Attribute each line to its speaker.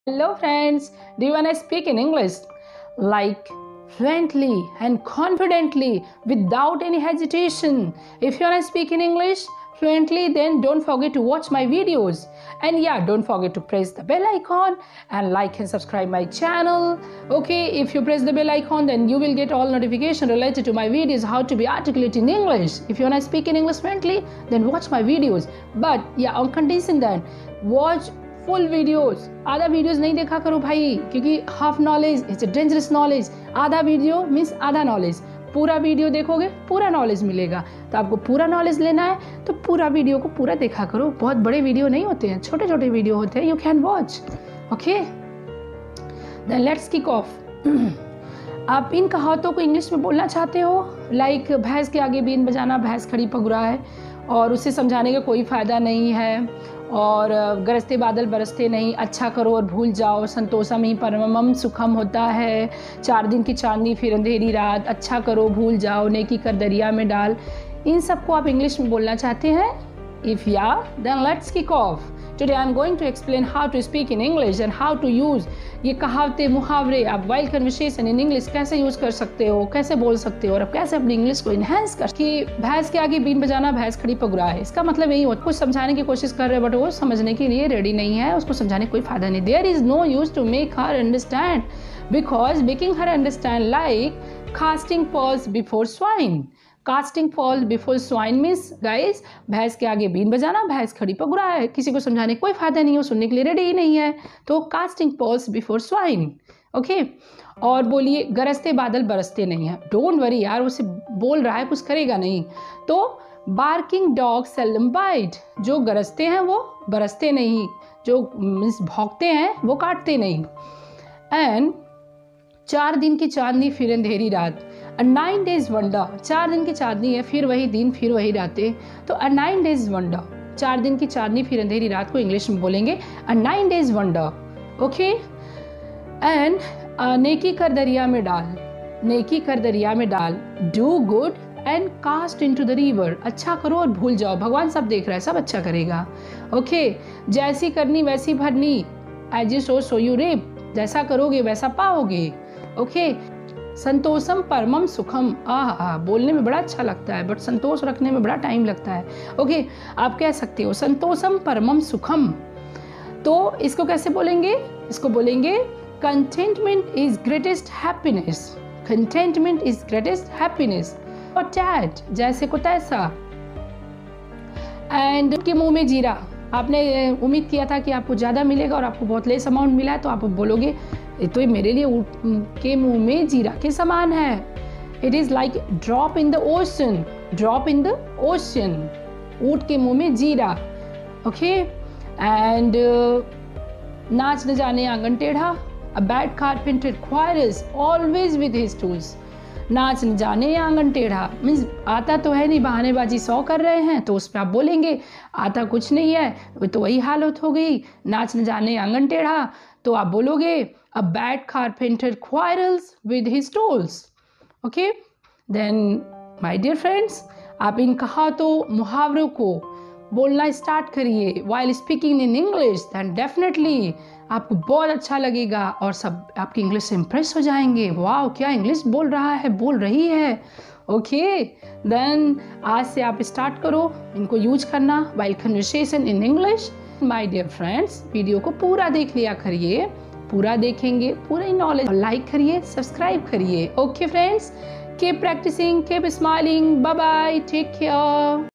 Speaker 1: Hello friends, do you want to speak in English? Like fluently and confidently without any hesitation. If you want to speak in English fluently, then don't forget to watch my videos. And yeah, don't forget to press the bell icon and like and subscribe my channel. Okay, if you press the bell icon, then you will get all notification related to my videos how to be articulate in English. If you want to speak in English fluently, then watch my videos. But yeah, on condition that watch full videos. आधा videos नहीं देखा करो भाई, क्योंकि half knowledge is a dangerous knowledge. आधा video means आधा knowledge. पूरा video देखोगे पूरा नॉलेज मिलेगा. तो आपको पूरा नॉलेज लेना है तो पूरा वीडियो को पूरा देखा करो. बहुत बड़े वीडियो नहीं होते हैं, छोटे छोटे वीडियो होते हैं. You can watch. Okay, then let's kick off. आप इन कहावतों को इंग्लिश में बोलना चाहते हो, लाइक भैंस के आगे बीन बजाना भैंस खड़ी पगुरा है, और उसे समझाने का कोई फ़ायदा नहीं है, और गरजते बादल बरसते नहीं, अच्छा करो और भूल जाओ, संतोषम ही परमम सुखम होता है, 4 दिन की चांदनी फिर अंधेरी रात, अच्छा करो भूल जाओ, नेकी कर दरिया में डाल. इन सबको आप इंग्लिश में बोलना चाहते हैं? If yeah, then let's kick off. Today I am going to explain how to speak in English and how to use ये कहावतें मुहावरे आप while conversation in English कैसे यूज़ कर सकते हो, कैसे बोल सकते हो, और आप कैसे अपनी इंग्लिश को इन्हेंस कर. कि भैंस के आगे बीन बजाना भैंस खड़ी पगुरा है, इसका मतलब यही होता है कुछ समझाने की कोशिश कर रहे हैं बट वो समझने के लिए रेडी नहीं है, उसको समझाने का कोई फायदा नहीं. There is no use to make her understand, because making her understand like casting pearls before swine. Casting pearls before swine means guys भैंस के आगे बीन बजाना भैंस खड़ी पगुरा है. किसी को समझाने कोई फायदा नहीं है, सुनने के लिए रेडी ही नहीं है. तो casting pearls before swine. Okay, और बोलिए गरजते बादल बरसते नहीं है. डोंट वरी यार, उसे बोल रहा है कुछ करेगा नहीं. तो बार्किंग डॉग सेल्डम बाइट. जो गरजते हैं वो बरसते नहीं, जो मीन्स भौंकते हैं वो काटते नहीं. एंड 4 दिन की चांदनी फिर अंधेरी रात. A 9 days wonder. 4 दिन की चांदनी है, फिर वही दिन फिर वही रातें. तो a 9 days wonder, 4 दिन की चांदनी फिर अंधेरी रात को इंग्लिश में बोलेंगे a 9 days wonder. Okay, and नेकी कर दरिया में डाल. नेकी कर दरिया में डाल. Do good and cast into the river. अच्छा करो और भूल जाओ, भगवान सब देख रहा है, सब अच्छा करेगा. ओके, जैसी करनी वैसी भरनी. As you sow so you reap. जैसा करोगे वैसा पाओगे. ओके, संतोषम परमम सुखम. बोलने में बड़ा अच्छा लगता है बट संतोष रखने में बड़ा टाइम लगता है. ओके, आप कह सकते हो संतोषम परमम सुखम. तो इसको कैसे बोलेंगे? इसको बोलेंगे contentment is greatest happiness. Contentment is greatest happiness. और टैट जैसे को तैसा. एंड के मुंह में जीरा. आपने उम्मीद किया था कि आपको ज़्यादा मिलेगा और आपको बहुत लेस अमाउंट मिला है, तो आप बोलोगे तो ये मेरे लिए ऊँट के मुंह में जीरा के समान है. It is like drop in the ocean. Drop in the ocean. ऊँट के मुंह में जीरा. ओके, एंड नाच न जाने आंगन टेढ़ा. A bad carpenter quarrels always with his tools. नाच न जाने आंगन टेढ़ा मीन्स आता तो है नहीं, बहानेबाजी 100 कर रहे हैं, तो उस पर आप बोलेंगे आता कुछ नहीं है, तो वही हालत हो गई. नाच न जाने आंगन टेढ़ा, तो आप बोलोगे a bad carpenter quarrels with his tools. Okay, then my dear friends, आप इन कहावतों मुहावरों को बोलना स्टार्ट करिए while speaking in English, then definitely आपको बहुत अच्छा लगेगा और सब आपकी इंग्लिश से इम्प्रेस हो जाएंगे. वाह, क्या इंग्लिश बोल रहा है, बोल रही है. ओके, देन आज से आप स्टार्ट करो इनको यूज करना while conversation in English. My dear friends, video को पूरा देख लिया करिए. पूरा देखेंगे पूरा नॉलेज लाइक करिए, सब्सक्राइब करिए. Okay friends, keep practising, keep smiling. Bye bye, take care.